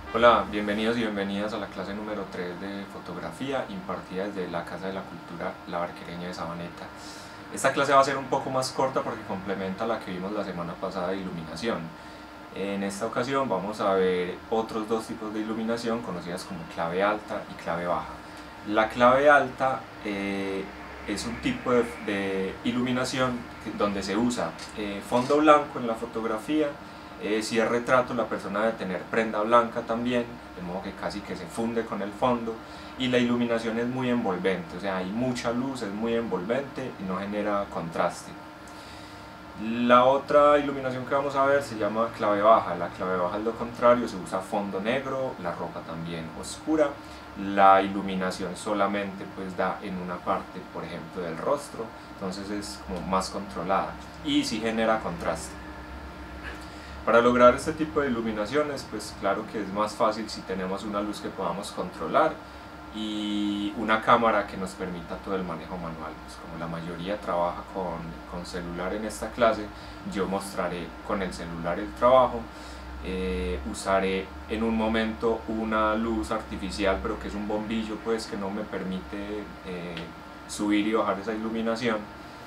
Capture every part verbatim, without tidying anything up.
Hola, bienvenidos y bienvenidas a la clase número tres de fotografía impartida desde la Casa de la Cultura La Barquereña de Sabaneta. Esta clase va a ser un poco más corta porque complementa la que vimos la semana pasada de iluminación. En esta ocasión vamos a ver otros dos tipos de iluminación conocidas como clave alta y clave baja. La clave alta eh, es un tipo de, de iluminación donde se usa eh, fondo blanco en la fotografía. Eh, si es retrato, la persona debe tener prenda blanca también, de modo que casi que se funde con el fondo, y la iluminación es muy envolvente, o sea, hay mucha luz, es muy envolvente y no genera contraste. La otra iluminación que vamos a ver se llama clave baja. La clave baja es lo contrario, se usa fondo negro, la ropa también oscura. La iluminación solamente pues da en una parte, por ejemplo, del rostro, entonces es como más controlada y sí genera contraste. Para lograr este tipo de iluminaciones, pues claro que es más fácil si tenemos una luz que podamos controlar y una cámara que nos permita todo el manejo manual. Pues como la mayoría trabaja con, con celular en esta clase, yo mostraré con el celular el trabajo. Eh, usaré en un momento una luz artificial, pero que es un bombillo pues que no me permite eh, subir y bajar esa iluminación,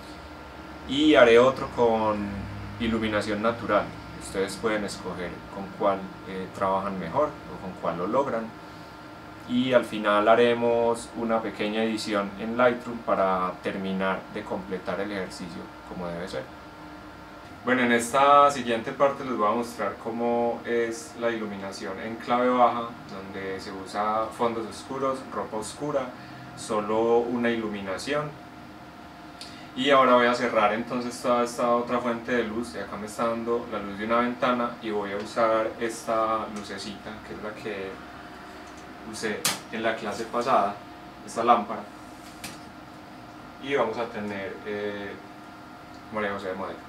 y haré otro con iluminación natural. Ustedes pueden escoger con cuál eh, trabajan mejor o con cuál lo logran, y al final haremos una pequeña edición en Lightroom para terminar de completar el ejercicio como debe ser. Bueno, en esta siguiente parte les voy a mostrar cómo es la iluminación en clave baja, donde se usa fondos oscuros, ropa oscura, solo una iluminación. Y ahora voy a cerrar entonces toda esta otra fuente de luz, y acá me está dando la luz de una ventana, y voy a usar esta lucecita que es la que usé en la clase pasada, esta lámpara, y vamos a tener eh, María José de modelo.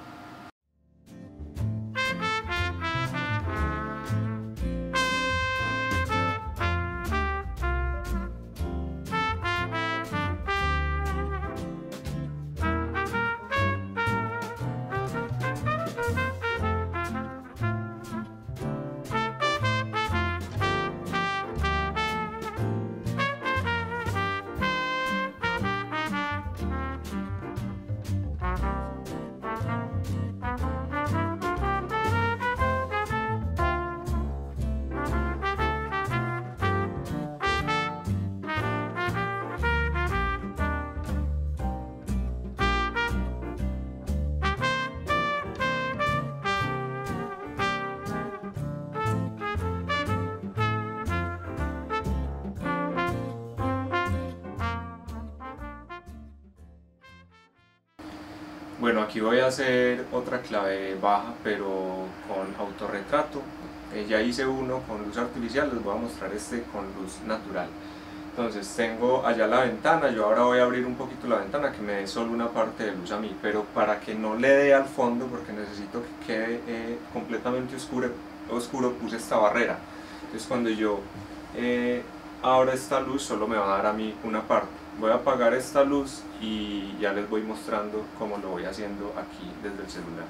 Bueno, aquí voy a hacer otra clave baja, pero con autorretrato. Eh, ya hice uno con luz artificial, les voy a mostrar este con luz natural. Entonces tengo allá la ventana, yo ahora voy a abrir un poquito la ventana que me dé solo una parte de luz a mí, pero para que no le dé al fondo, porque necesito que quede eh, completamente oscuro, oscuro, puse esta barrera. Entonces cuando yo eh, abra esta luz solo me va a dar a mí una parte. Voy a apagar esta luz y ya les voy mostrando cómo lo voy haciendo aquí desde el celular.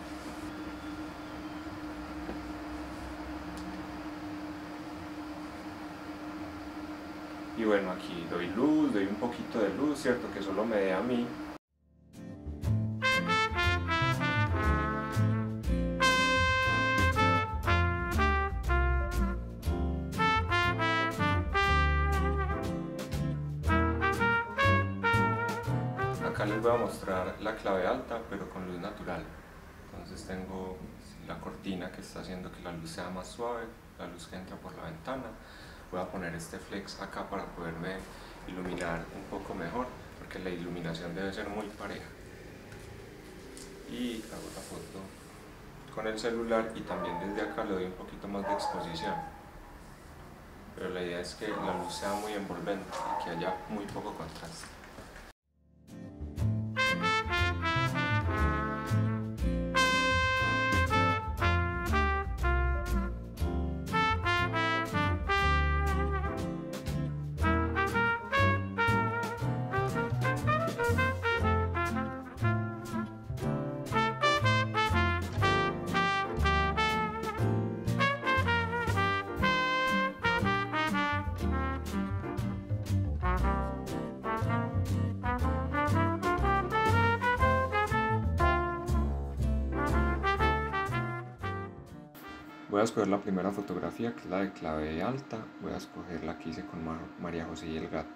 Y bueno, aquí doy luz, doy un poquito de luz, cierto, que solo me dé a mí. Acá les voy a mostrar la clave alta, pero con luz natural. Entonces tengo la cortina que está haciendo que la luz sea más suave, la luz que entra por la ventana. Voy a poner este flex acá para poderme iluminar un poco mejor, porque la iluminación debe ser muy pareja. Y hago la foto con el celular, y también desde acá le doy un poquito más de exposición. Pero la idea es que la luz sea muy envolvente y que haya muy poco contraste. Voy a escoger la primera fotografía, que es la de clave alta. Voy a escoger la que hice con María José y el gato.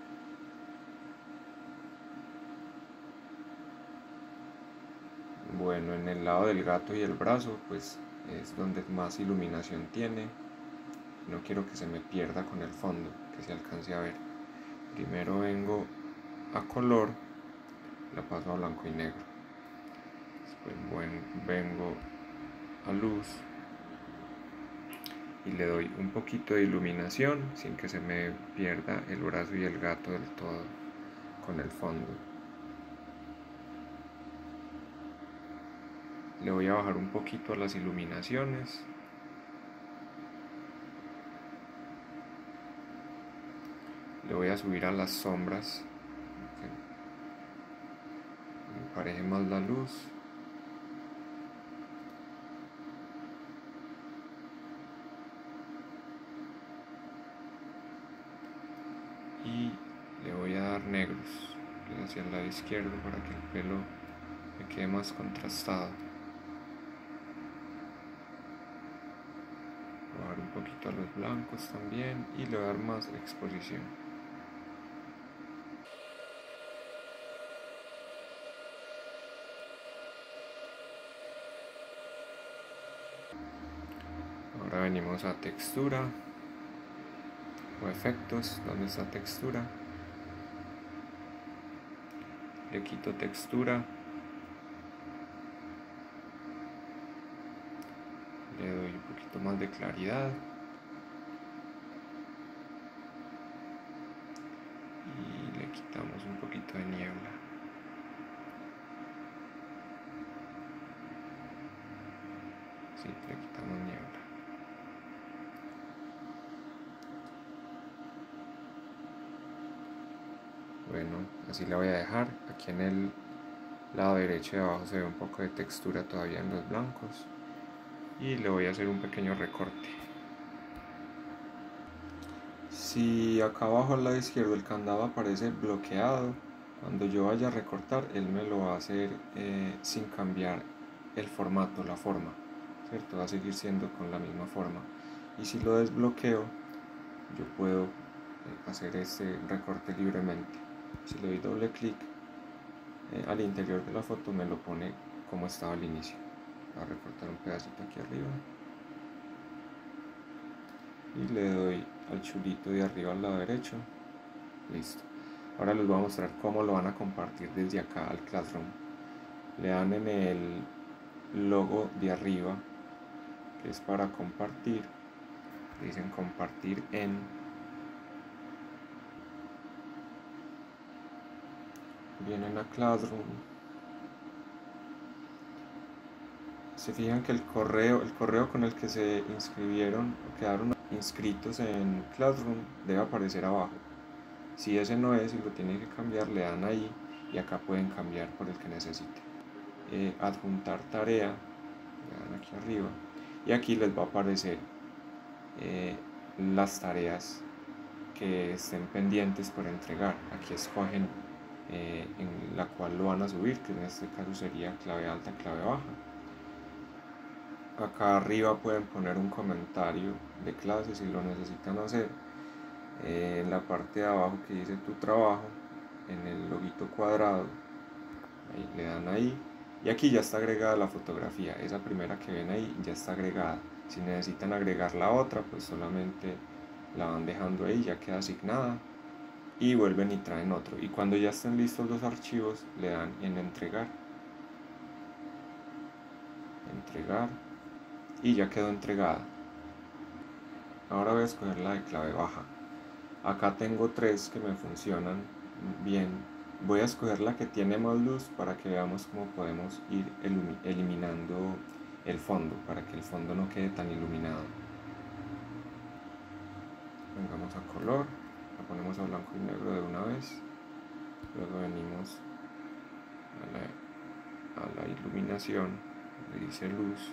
Bueno, en el lado del gato y el brazo, pues es donde más iluminación tiene. No quiero que se me pierda con el fondo, que se alcance a ver. Primero vengo a color, la paso a blanco y negro. Después bueno, vengo a luz y le doy un poquito de iluminación sin que se me pierda el brazo y el gato del todo con el fondo. Le voy a bajar un poquito a las iluminaciones. Le voy a subir a las sombras. Me empareje más la luz. Y le voy a dar negros hacia el lado izquierdo para que el pelo me quede más contrastado. Voy a bajar un poquito a los blancos también y le voy a dar más exposición. Ahora venimos a textura o efectos. ¿Dónde está textura? Le quito textura, le doy un poquito más de claridad y le quitamos un poquito de niebla. Sí, le quitamos niebla. Bueno, así la voy a dejar. Aquí en el lado derecho de abajo se ve un poco de textura todavía en los blancos y le voy a hacer un pequeño recorte. Si acá abajo al lado izquierdo el candado aparece bloqueado, cuando yo vaya a recortar él me lo va a hacer eh, sin cambiar el formato, la forma, ¿cierto? Va a seguir siendo con la misma forma. Y si lo desbloqueo, yo puedo hacer este recorte libremente. Si le doy doble clic eh, al interior de la foto, me lo pone como estaba al inicio. Voy a recortar un pedacito aquí arriba y le doy al chulito de arriba al lado derecho. Listo. Ahora les voy a mostrar cómo lo van a compartir desde acá al Classroom. Le dan en el logo de arriba, que es para compartir. Dicen compartir en. Vienen a Classroom. Se fijan que el correo, el correo con el que se inscribieron o quedaron inscritos en Classroom debe aparecer abajo. Si ese no es y lo tienen que cambiar, le dan ahí y acá pueden cambiar por el que necesiten. Eh, adjuntar tarea, le dan aquí arriba y aquí les va a aparecer eh, las tareas que estén pendientes por entregar. Aquí escogen eh, en la cual lo van a subir, que en este caso sería clave alta, clave baja. Acá arriba pueden poner un comentario de clase si lo necesitan hacer. Eh, en la parte de abajo que dice tu trabajo, en el loguito cuadrado, ahí le dan ahí y aquí ya está agregada la fotografía. Esa primera que ven ahí ya está agregada. Si necesitan agregar la otra, pues solamente la van dejando ahí, ya queda asignada y vuelven y traen otro. Y cuando ya estén listos los archivos, le dan en entregar, entregar y ya quedó entregada. Ahora voy a escoger la de clave baja. Acá tengo tres que me funcionan bien. Voy a escoger la que tiene más luz para que veamos cómo podemos ir eliminando el fondo, para que el fondo no quede tan iluminado. Vengamos a color, la ponemos a blanco y negro de una vez. Luego venimos a la, a la iluminación, le dice luz.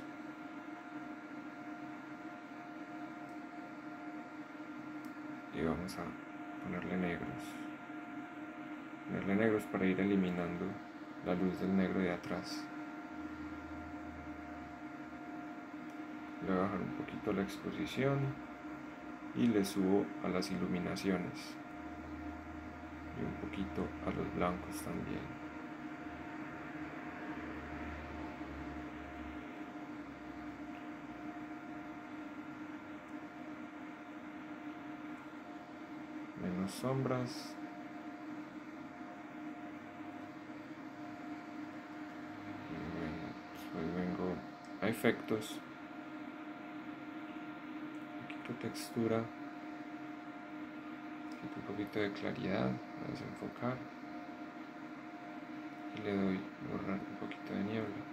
Y vamos a ponerle negros. Ponerle negros para ir eliminando la luz del negro de atrás. Le voy a bajar un poquito la exposición y le subo a las iluminaciones y un poquito a los blancos también. Menos sombras. Y bueno, después vengo a efectos, un poquito de textura, un poquito de claridad, a desenfocar y le doy borrar un poquito de niebla.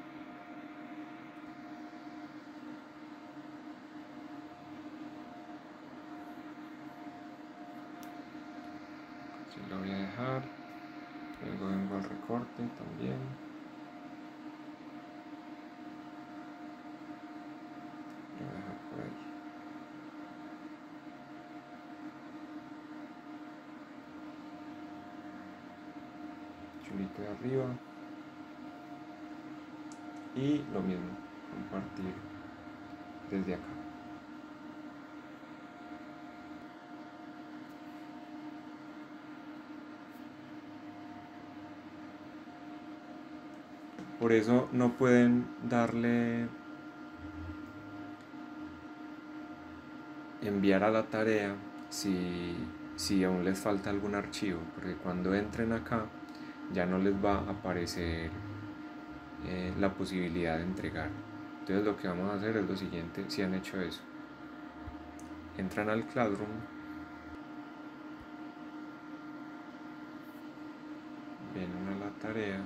Así lo voy a dejar. Luego vengo al recorte también. Lo voy a dejar por ahí. Chulito de arriba. Y lo mismo, compartir desde acá. Por eso no pueden darle enviar a la tarea si, si aún les falta algún archivo, porque cuando entren acá ya no les va a aparecer eh, la posibilidad de entregar. Entonces lo que vamos a hacer es lo siguiente, si han hecho eso. Entran al Classroom, vienen a la tarea,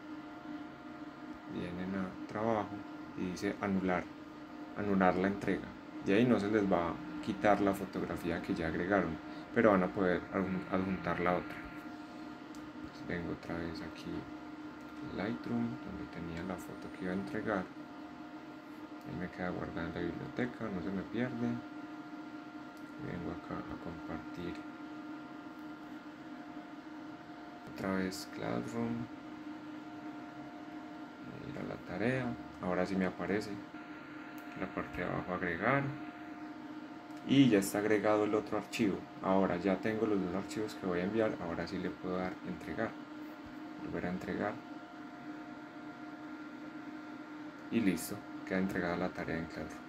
vienen a trabajo y dice anular, anular la entrega. De ahí no se les va a quitar la fotografía que ya agregaron, pero van a poder adjuntar la otra. Entonces vengo otra vez aquí Lightroom, donde tenía la foto que iba a entregar. Ahí me queda guardada en la biblioteca, no se me pierde. Vengo acá a compartir. Otra vez Classroom. Ir a la tarea. Ahora sí me aparece la parte de abajo agregar. Y ya está agregado el otro archivo. Ahora ya tengo los dos archivos que voy a enviar. Ahora sí le puedo dar entregar. Volver a entregar. Y listo. Queda entregada la tarea en Classroom.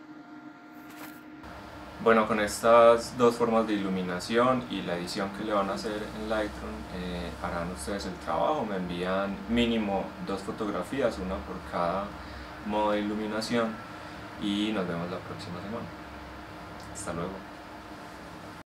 Bueno, con estas dos formas de iluminación y la edición que le van a hacer en Lightroom, eh, harán ustedes el trabajo. Me envían mínimo dos fotografías, una por cada modo de iluminación, y nos vemos la próxima semana. Hasta luego.